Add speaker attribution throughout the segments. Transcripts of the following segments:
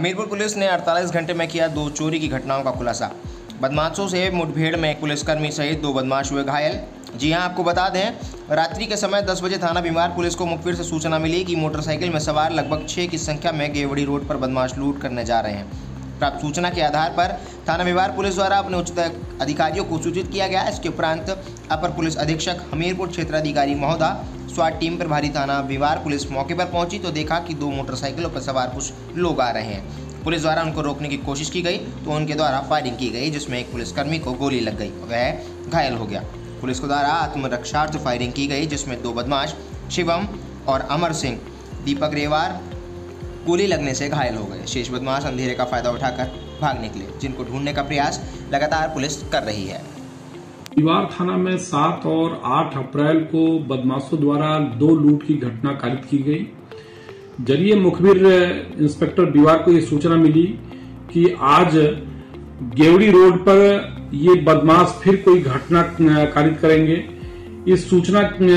Speaker 1: Hamirpur police ने 48 घंटे में किया 2 चोरी की घटनाओं का खुलासा। बदमाशों से मुठभेड़ में एक पुलिसकर्मी सहित 2 बदमाश हुए घायल। जी हां, आपको बता दें, रात्रि के समय 10 बजे थाना बीमार पुलिस को मुखबिर से सूचना मिली कि मोटरसाइकिल में सवार लगभग 6 की संख्या में गेवड़ी रोड पर बदमाश लूट करने जा रहे हैं। प्राप्त सूचना के आधार पर थाना बीमार पुलिस द्वारा अपने उच्च अधिकारियों को सूचित किया गया। इसके उपरांत अपर पुलिस अधीक्षक हमीरपुर क्षेत्राधिकारी महोदय, स्वाट टीम प्रभारी थाना बीमार पुलिस मौके पर पहुंची तो देखा कि 2 मोटरसाइकिलों पर सवार कुछ लोग आ रहे हैं। पुलिस द्वारा उनको रोकने की कोशिश की गई तो उनके द्वारा फायरिंग की गई, जिसमें एक पुलिसकर्मी को गोली लग गई, वह घायल हो गया। पुलिस के द्वारा आत्मरक्षार्थ फायरिंग की गई, जिसमें 2 बदमाश शिवम और अमर सिंह दीपक रेवार गोली लगने से घायल हो गए। शेष बदमाश अंधेरे का फायदा उठाकर भाग निकले, जिनको ढूंढने का प्रयास लगातार पुलिस कर रही है।
Speaker 2: दीवार थाना में 7 और 8 अप्रैल को बदमाशों द्वारा 2 लूट की घटना कारित की गई। जरिए मुखबिर इंस्पेक्टर दीवार को ये सूचना मिली कि आज गेवड़ी रोड पर ये बदमाश फिर कोई घटना कारित करेंगे। इस सूचना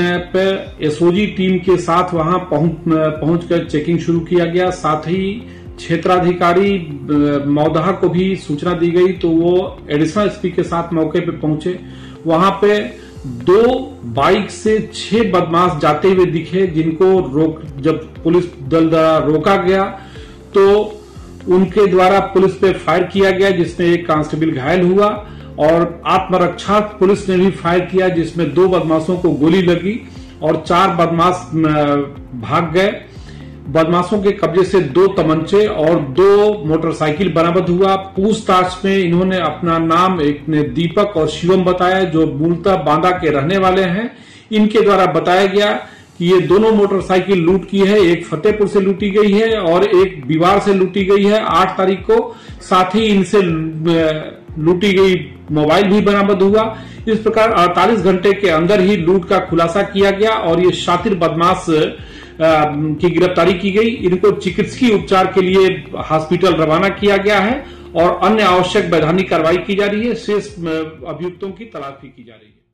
Speaker 2: पर एसओजी टीम के साथ वहां पहुंचकर चेकिंग शुरू किया गया। साथ ही क्षेत्राधिकारी महोदय को भी सूचना दी गई तो वो एडिशनल एसपी के साथ मौके पे पहुंचे। वहां पे 2 बाइक से 6 बदमाश जाते हुए दिखे, जिनको जब पुलिस दल द्वारा रोका गया तो उनके द्वारा पुलिस पे फायर किया गया, जिसमें एक कांस्टेबल घायल हुआ और आत्मरक्षा पुलिस ने भी फायर किया, जिसमें 2 बदमाशों को गोली लगी और 4 बदमाश भाग गए। बदमाशों के कब्जे से 2 तमंचे और 2 मोटरसाइकिल बरामद हुआ। पूछताछ में इन्होंने अपना नाम एक ने दीपक और शिवम बताया, जो मूलतः बांदा के रहने वाले हैं। इनके द्वारा बताया गया कि ये दोनों मोटरसाइकिल लूट की है, एक फतेहपुर से लूटी गई है और एक बीवार से लूटी गई है 8 तारीख को। साथ ही इनसे लूटी गई मोबाइल भी बरामद हुआ। इस प्रकार 48 घंटे के अंदर ही लूट का खुलासा किया गया और ये शातिर बदमाश की गिरफ्तारी की गई। इनको चिकित्सकीय उपचार के लिए हॉस्पिटल रवाना किया गया है और अन्य आवश्यक वैधानिक कार्रवाई की जा रही है। शेष अभियुक्तों की तलाश भी की जा रही है।